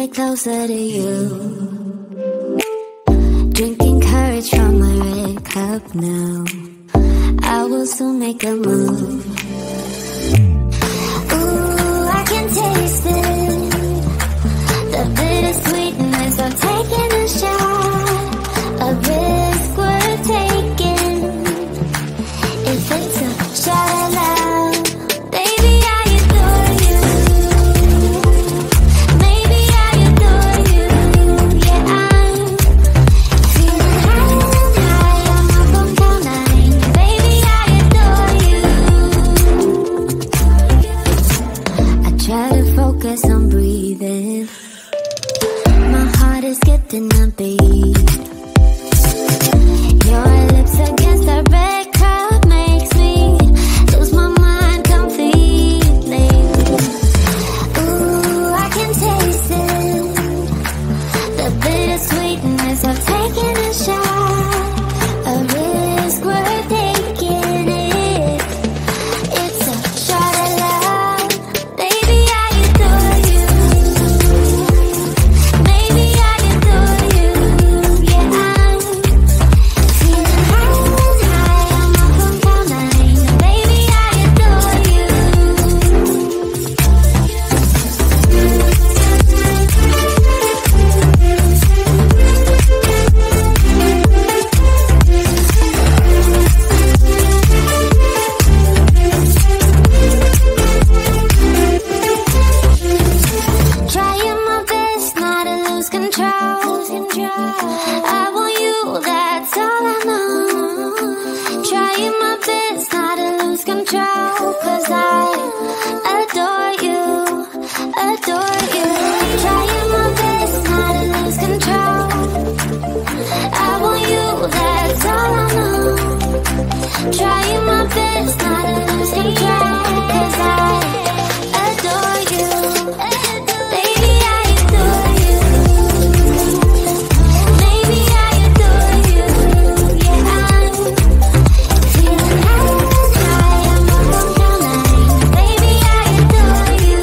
get closer to you. Drinking courage from my red cup now. I will soon make a move. Ooh, I can taste it, the bittersweetness of taking a shot. A risk worth taking. If it's a shot at love, baby, I adore you. Maybe I adore you. Yeah, I'm feeling high. I'm up on cloud nine. Baby, I adore you. I try to focus on breathing. My heart is skipping a beat. Your lips against the red cup makes me lose my mind completely. Ooh, I can taste it, the bittersweetness of taking a shot. A risk worth taking it. It's a shot at love. Baby, I adore you. Maybe I adore you. Yeah, I'm feeling high. I'm up on cloud nine. Baby, I adore you. Trying my best not to lose control. I want you, that's all I know. Trying my best not to lose control, 'cause I adore you, adore you. Trying my best not to lose control. I want you, that's all I know. Trying my best not to lose control, 'cause I adore you. Baby, I adore you. Maybe I adore you. Yeah, I'm feeling high. I'm up on cloud nine. Baby, I adore you.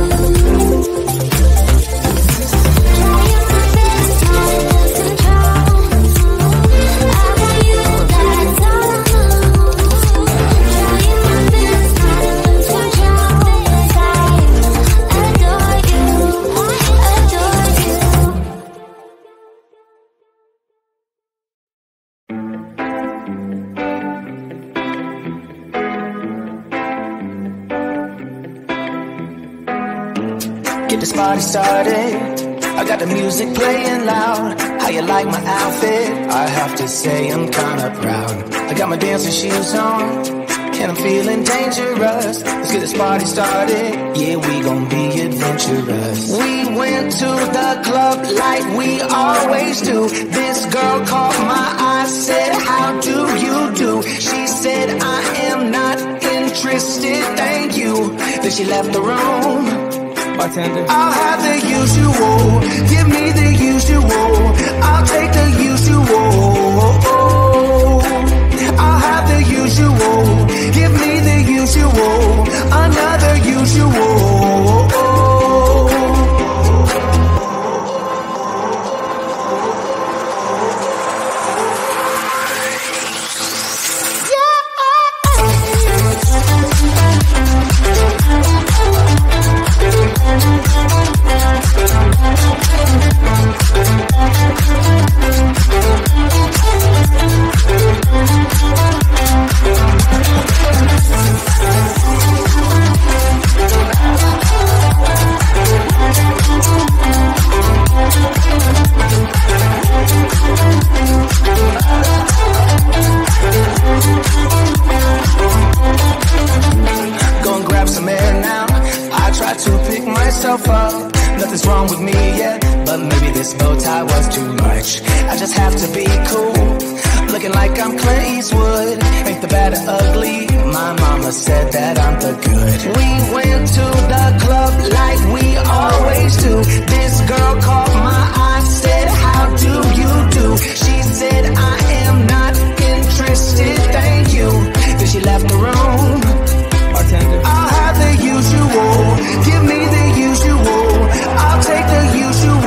Trying my best not to lose control. I want you, that's all I know. Trying my best not to lose control, 'cause I adore you, adore you. Get this party started. I got the music playing loud. How you like my outfit? I have to say I'm kinda proud. I got my dancing shoes on, and I'm feeling dangerous. Let's get this party started. Yeah, we gon' be adventurous. We went to the club like we always do. This girl caught my eye, said, how do you do? She said, I am not interested, thank you. Then she left the room. Bartender, I'll have the usual. Give me the usual. I'll take the usual. I'll have the usual. Give me the usual. Another usual. Gonna grab some air now. I try to pick myself up. Nothing's wrong with me yet, but maybe this bow tie was too much. I just have to be cool, looking like I'm Clint Eastwood. Ain't the bad or ugly, my mama said that I'm the good. We went to the club like we always do. This girl caught my eye, said, how do you do? She said, I am not interested, thank you. Then she left the room. Bartender, I'll have the usual. Give me the usual. I'll take the usual.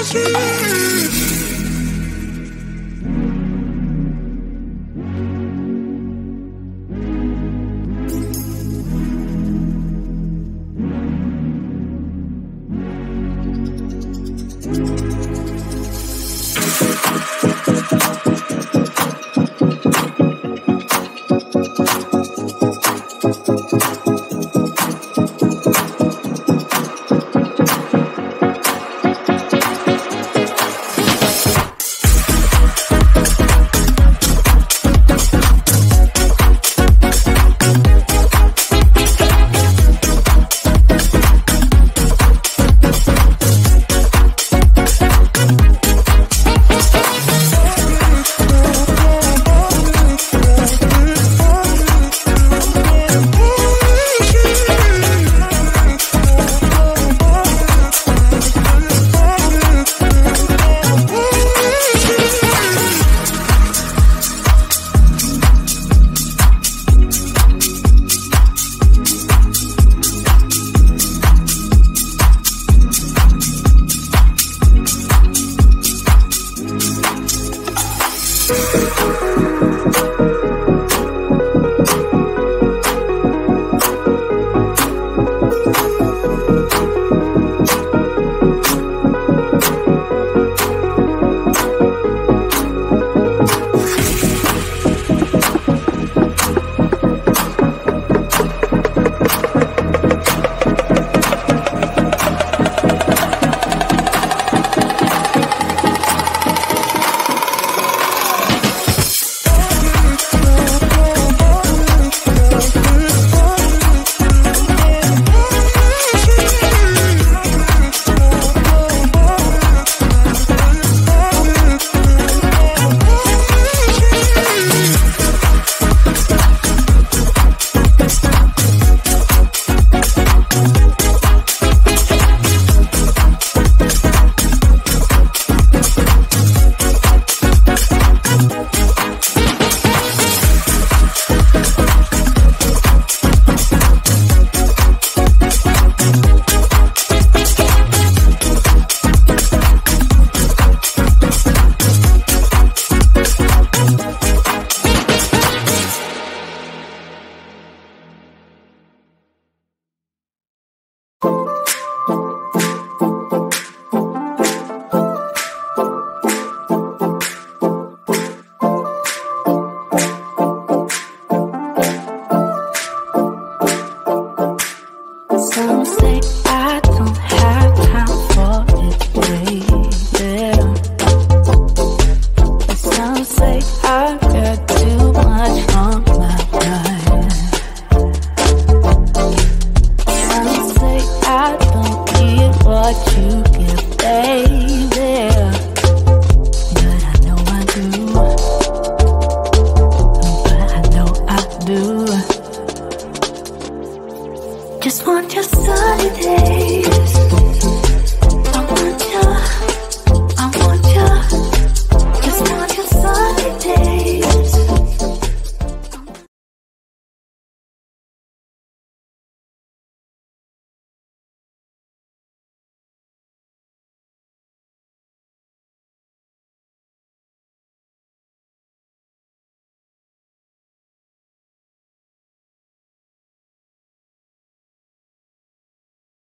Just want your sunny days.